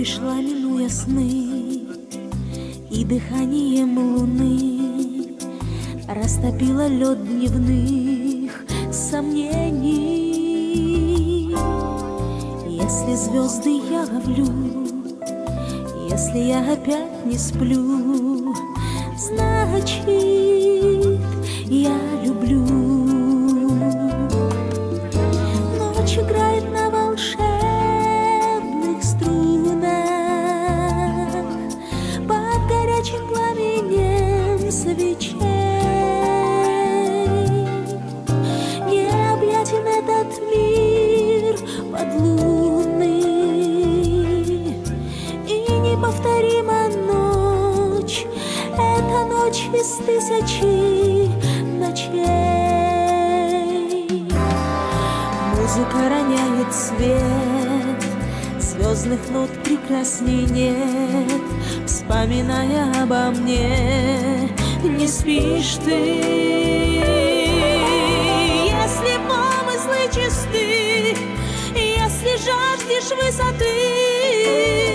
пришла, минуя сны, и дыханием луны растопила лед дневных сомнений. Если звезды я ловлю, если я опять не сплю, значит, я люблю. Ночь играет на волшебных струнах под горячим пламенем свечей. Необъятен этот мир подлунный, и неповторима ночь, эта ночь из тысячи ночей. Музыка роняет свет, звездных нот прекрасней нет, вспоминая обо мне, не спишь ты. Если помыслы чисты, если жаждешь высоты,